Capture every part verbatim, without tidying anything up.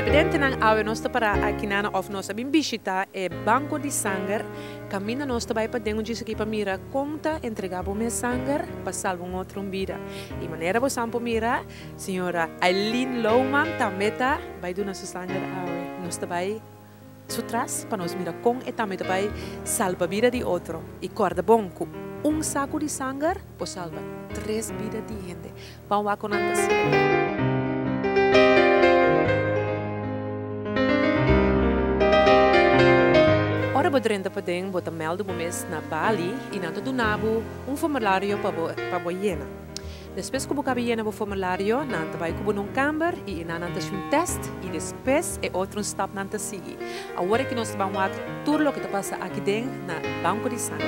Evidente nang awe nosta para aqui na of nossa bim visita é banco de sangue. Caminha nosta vai para dentro disso aqui para mira conta entregar o meu sangue para salvar um outro vida. E maneira você sampo mira, senhora Aileen Louman também tá vai do nosso sangue awe nosta vai sutras para nós mira com e também vai salva a vida de outro. E corda bom com um saco de sangue para salvar três vidas de gente. Vamos lá com a Ora podrenda podem botar melde bo mês na Bali e na do nabo um formulário para bo para boiena. Depois que boca boiena bo formulário, na vai kubo num camber e na nanta um test e depois é outro step nanta seguir. Agora que nós vamos a tudo o que passa aqui dentro na banco de sangue.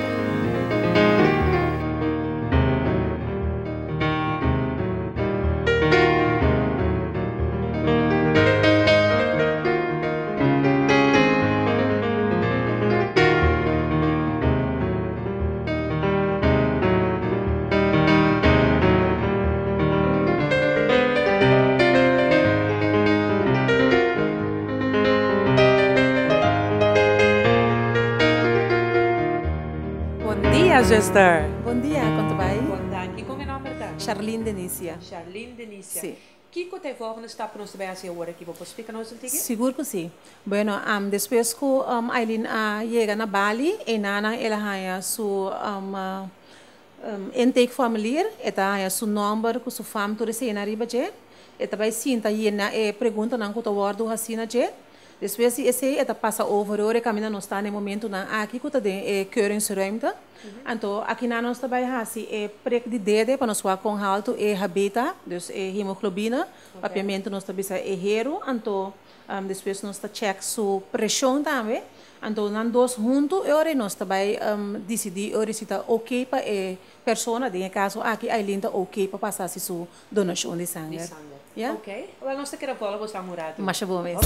Jester. Bom dia, quanto vai? Bom dia. E como é o nome da? Charlene Denícia. Charlene Denícia. Sim. Que que te volgende stap nos vai fazer agora aqui? Vou explicar nos antigo? Seguro que sim. Bueno, um, depois que um, Aileen uh, chega na Bali, e nana ela haya su um, uh, um, intake formulier, eta haya su number, ku su fam tu receina riba je, eta vai sinta yena e pergunta nan ku to wordo hasina je. Depois esse eta passa over ore caminha não está no momento na aqui que está de é keuringsruimte. Então aqui na nós também hasi é prek de dedo para nós fazer com alto é habita, dus é hemoglobina, papiamento nós também é hero, então um, depois nós está check su pressão também. Então nós dois juntos ore nós também um, decidir ore se está ok para é pessoa, de caso aqui Aileen está ok para passar se sua donação de sangue. De sangue. Yeah? Ok. Well, nós queremos falar você amorado. Mas é bom mesmo.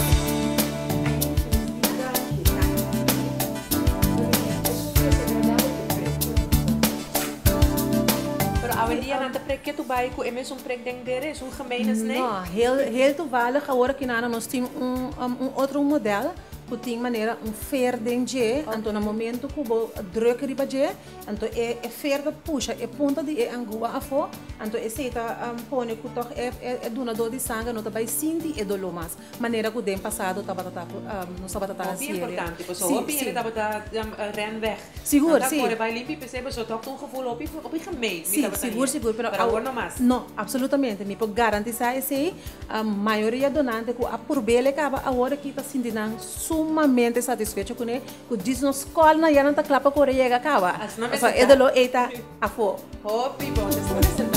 Hoje dia na prek que tu vai com é mesmo um prek dentro dele, é um gemeenes, né? Não, heel heel toevallig agora que nós temos um, um, um outro modelo que tem maneira um fer dentro, então no momento que o druk riba je, então é é fer da puxa, é ponta de é angua a fo, então esse está um pone que toch é é donador de sangue, não vai sentir é dolor mais, maneira que o tempo passado estava tava um, não estava tava assim. É importante, porque só o pien estava tá ren weg. Seguro, sim. Agora vai limpar, percebe, só toca um gevoel op op op gemeen. Sim, seguro, seguro, pero agora não mais. Não, absolutamente, me pode garantizar esse a maioria donante que a por bele acaba agora que está sentindo sumamente satisfeito com ele, que diz nos escola na já não está clapa com ele acaba. Só é dolo eita a fo. Hopi, bom, desculpa.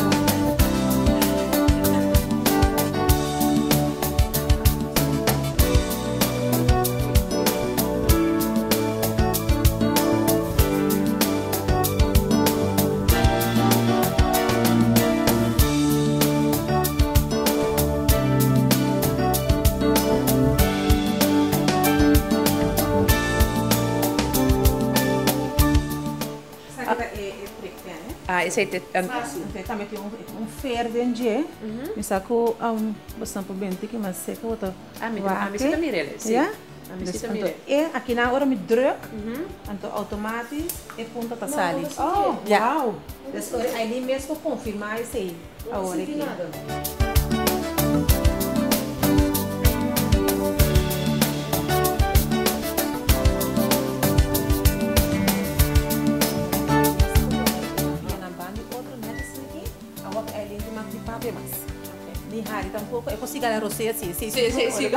Ah, esse aí é fácil. Também tem um um fer dentro, me saco um bastante bem que mas seca outra. Ah, me a me senta mirele, sim. Ja? A me senta mirele. E aqui na hora me druk, então automatisch é ponta tá sali. Oh, wow. Dus aí mesmo confirmar isso aí. A hora aqui. Ni hari tampouco, eu consigo a você assim, sim, sim, sim, sim.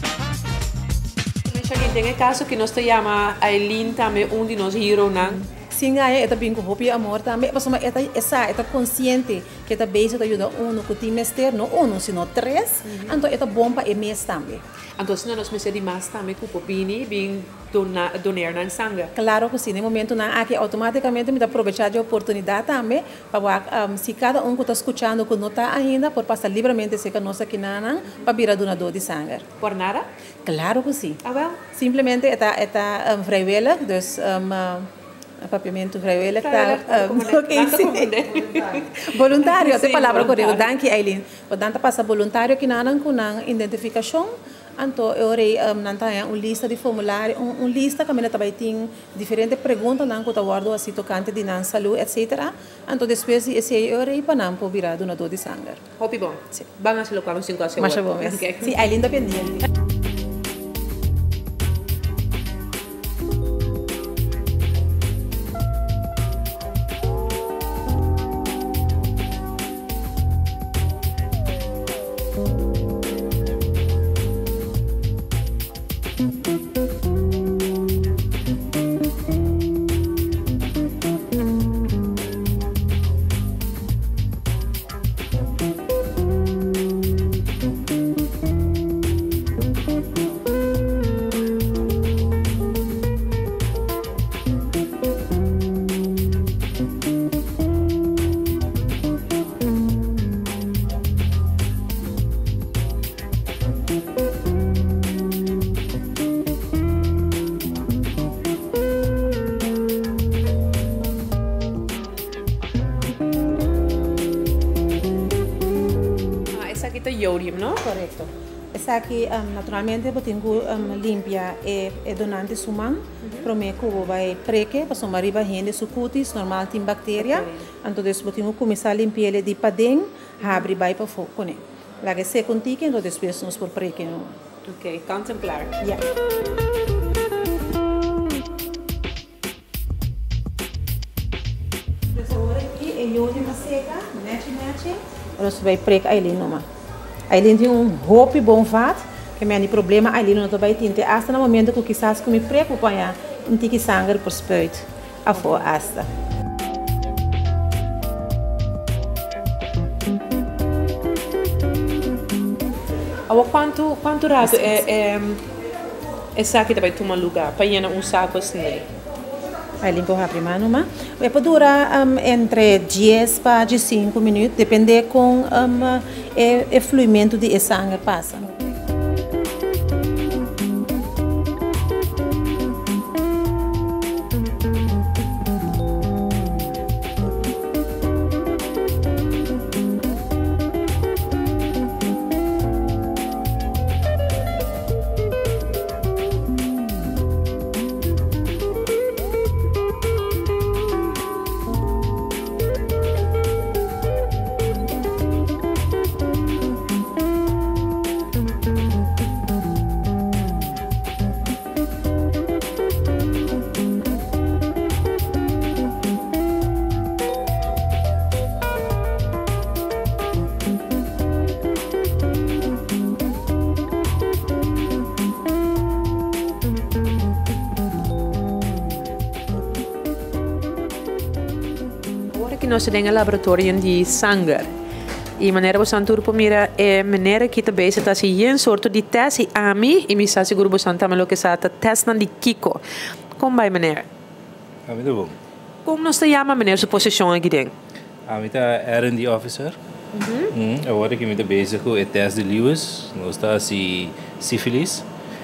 Tem o caso que nós chamamos Aileen também um de nós hero, não? singa é, eta bem com hopi amor também, mas uma eta essa eta consciente que eta base eta ajuda um com time mester, não um, sino três, então eta bom para mês também. Então, se nós me de mais também com o Pini, bem donar na sangue. Claro que sim, no momento na aqui automaticamente me dá aproveitar a oportunidade também para um, se cada um que está escutando que não está ainda, por passar livremente se que nós aqui na para virar donador de sangue. Por nada? Claro que sim. Ah, well? Simplesmente está está um, vrijwillig, dus um, uh, papiamento vrijwillig tá um, okay, voluntário, essa palavra correta. Danke Eileen. Portanto passa voluntário aqui na com na identificação. Então, eu rei um, nantaya uma lista de formulário, um, um lista que também também tem diferentes perguntas não que eu guardo assim tocante de nan saúde, etcétera. Então, depois esse eu rei para não por virar donador de sangue. Hopi bom. Sim. Vamos a local um cinco a seis. Mas bom. Sim, aí linda pendente. Yodium, ¿no? Correcto. Essa aqui, um, naturalmente, eu tenho um, limpia e, e donante suman, uh-huh. Para mim, que vai preque, para somar riba rende sucutis, normal tem bactéria, okay. Então depois eu tenho que começar a limpar ele de padem, abre vai para fogo, né? Lá que se contique, então depois nós por preque, não? Ok, contemplar. Yeah. Agora aqui é yodium seca, mete, mete, nós vai preque aí numa. Aí tem um roupa bom fato, que me tem problema, aí não vai ter. Hasta no momento que quizás que me preocupa, não tem que sangue por espírito, a for hasta. Agora, quanto quanto rato é é é saque também tomar lugar para ir um saco assim? Aí limpo a primeira numa. Vai para durar um, entre dez para cinco minutos, depende com um, o, o fluimento de sangue passa. Nós temos um laboratório de sangue. E a maneira que você turpo mira é a maneira que também está se um sorto de teste a mim e me está seguro que você também o que está testando de Kiko. Como vai maneira? A mim tá bom. Como nós chama maneira sua posição aqui dentro? A mim tá R and D officer. Uhum. Agora que me tá bezig com o teste de Lewis, nós está se sífilis.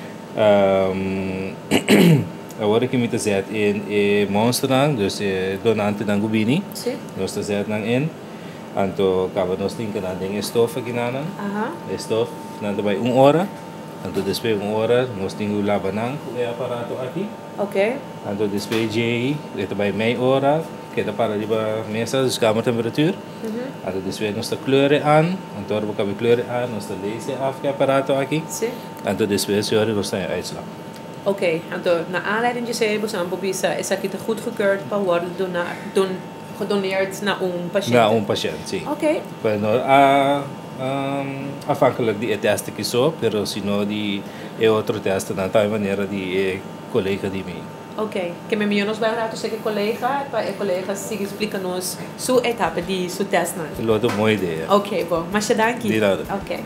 Um, Agora que me está zet in e monster nang, dus e donante nang gubini. Sim. Nós está zet nang in. Anto acaba nós tem que na ding estofa aqui na nang. Aha. Estof nang também uma hora. Anto depois uma hora nós tem que lavar nang o aparato aqui. Ok. Anto depois J, e também meia hora. Que está para ali para mesa, dus kamer temperatuur. Mhm. Anto depois nós está kleuren aan. Anto we hebben kleuren aan, nós está lezen af que aparato aqui. Sim. Anto depois hoor nós está uitslag. Oké, então, na aanleiding de zei, você não bisa, essa aqui está goedgekeurd para worden donar, don, gedoneerd naar een patiënt. Naar een patiënt, sim. Oké. Bueno, a um, afhankelijk die teste que só, pero se não die é outro teste na tal maneira de collega de mim. Ok, que me enviou nos vai rato ser colega, para o colega siga explica-nos sua etapa de seu teste, não? Logo, boa ideia. Ok, bom, mas você dá aqui? De nada. Ok.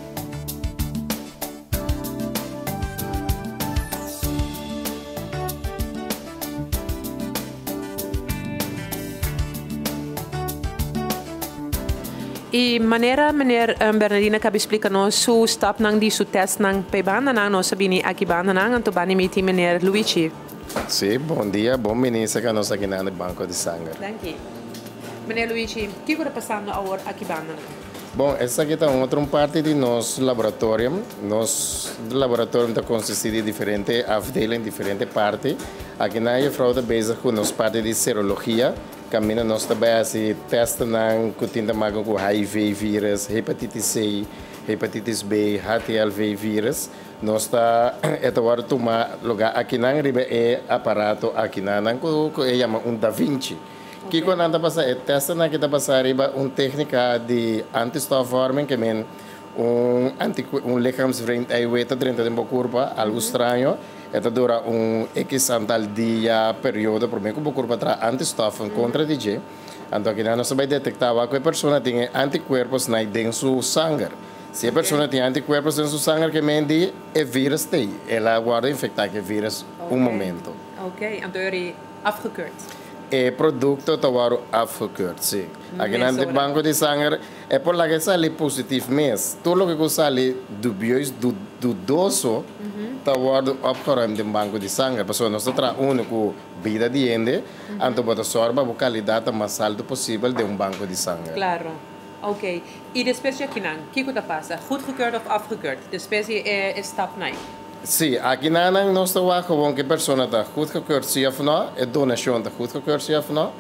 E maneira maneira um, Bernardina que explica nos su stop nang di su test nang pe banda nang no sabini aqui banda nang anto bani miti maneira Luigi. Sim, bom dia, bom ministro que nós aqui no Banco de Sangue. Danke. Meneer Luigi, o que está passando agora aqui banda? Bom, essa aqui é outra parte do nosso laboratório. Nosso laboratório está consistido de diferentes afdelingen, diferentes partes. Aqui na fraude bezig com nossa parte de serologia. Caminho nós também assim testando com tinta mago com H I V vírus, hepatite C, hepatitis B, H T L V vírus. Nós está agora tomar lugar aqui na riba é aparato aqui na que é chama um Da Vinci. Que quando anda passar é testa na que está passar riba uma técnica de antistofvorming que men um anti um lichaamsvreemd eiwitten dentro de uma curva algo estranho. Esta dura um X antal dia período por mim que o corpo traz antistoffen contra D J. Então aqui nós vai detectar que a pessoa tem anticorpos na dentro do sangue. Se a pessoa tem anticorpos dentro do sangue, que mente é vírus tem. Ela guarda infectar que vírus um momento. Ok, então é afgekeurd. É produto está afgekeurd, sim. Aqui no banco de sangue é por lá que sai positivo mesmo. Tudo o que sai dubioso, dudoso, está opgeruimd in banco de sangue. A pessoa não está único vida de ende, então pode sorba a qualidade mais alta possível de um banco de sangue. Claro. Ok. E depois de aqui não, o que está passando? Goedgekeurd of afgekeurd? Depois é stap nine. Sim, aqui na nós estamos gewoon que a pessoa está goedgekeurd sim ou não, a donação está goedgekeurd sim ou não.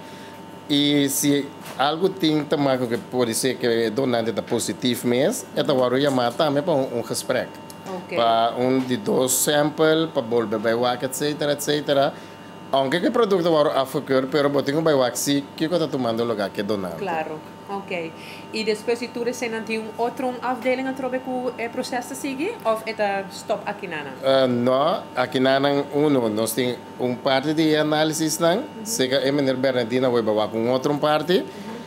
E se algo tem também que pode ser que o donante está positivo mesmo, então vamos chamar também para um gesprek. Okay. Para um de dois samples, para volver para o etc, etcétera. Aunque o produto vai afgekeurd, pero botinho vai o sim que está tomando lugar que donante. Claro. Ok. E depois de tudo, você não tem um outro afdeling a trocar com o processo a seguir? Ou é stop aqui na? Uh, não, aqui na uno, nós temos uma parte de análise, não? Sega é menor Bernardina vai babar com outra parte.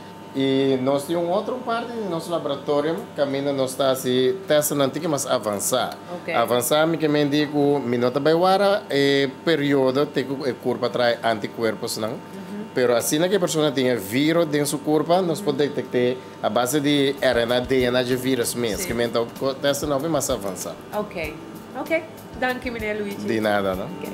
E nós temos uma outra parte do nosso laboratório, caminho nós está assim, testando antigo, mas avançar. Okay. Avançar, me que me digo, minuto vai agora, é período, tem que corpo traz anticorpos, não? Pero assim que a pessoa tem vírus dentro do seu corpo, nós podemos detectar a base de R N A, D N A de vírus mesmo, que então o teste não vai mais avançar. Ok. Ok. Danke, meneer Luigi. De nada, não? Okay.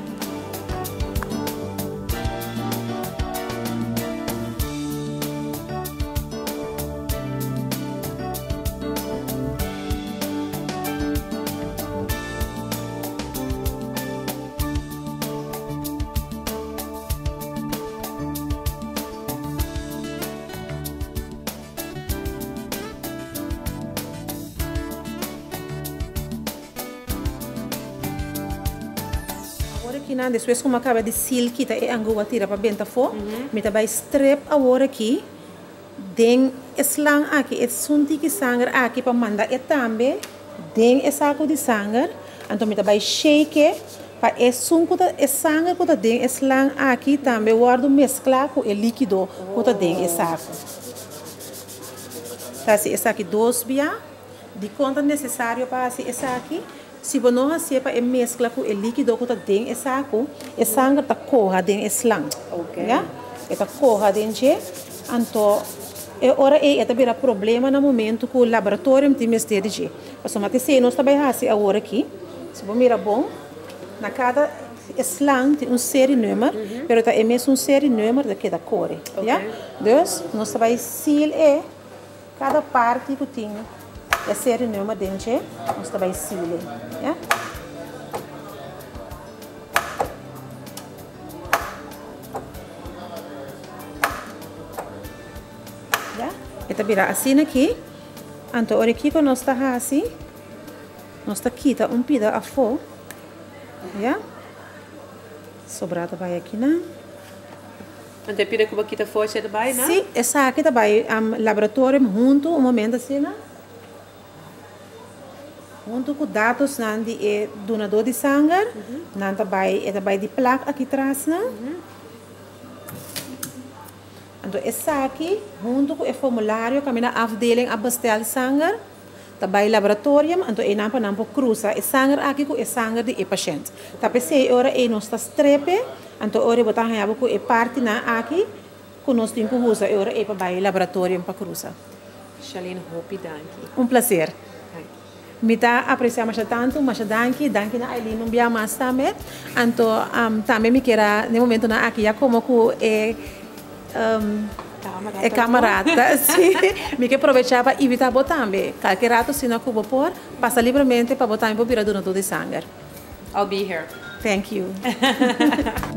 Depois como acaba de sil kita e angua tira para benta fo, me tá vai strep agora aqui, den slang aqui, é sunti que sangue aqui para mandar e também den é saco de sangue, então me tá vai shake para é sunco da é sangue que tá den slang aqui também guardo mesclar com o líquido que tá den é saco. Tá se essa aqui dois bia, de conta necessário para se essa aqui. Se você não recebe a mescla com o líquido que está dentro do saco, o sangue está corra dentro do slang. Ok. Está corra dentro. Então, agora é também problema no momento que o laboratório tem mais de G. Mas se você não está bem assim agora aqui, se você mirar bom, na cada slang tem um série número, mas é mesmo um série número de cada cor. Então, nós está bem seal é cada parte que tem. É série número dentro, nós também sile, yeah? Yeah? Então vira assim aqui, então olha aqui que nós está assim, nós está quita um pida a fo, yeah? Sobrado vai aqui não? Então pida que aqui tá fora você também, não? Sim, essa aqui também, um laboratório junto um momento assim, não? Junto com dados nan de é donador de sangue, uhum. nan também é também de placa aqui atrás, né? Uhum. Então essa aqui, junto com o formulário, caminha a afdeling abastel sangue, também laboratório, então é nampa nampa cruza, é sangue aqui com é sangue de é paciente. Tapi se ora é nossa strepe, então ora botar hanhabo com é parte na aqui, com nós temos que usar ora é para o laboratório para cruza. Charlene Hopi, danke. Um prazer. Mita apreciamos tanto, mas danke, danke na Aileen, não bia mais também. Então, um, também me quero, no momento na aqui, já como que é um, é camarada, sim. Me quero aproveitar para evitar botar também. Qualquer rato, se não cubo por, passa livremente para botar em bobira donador de sangue. I'll be here. Thank you.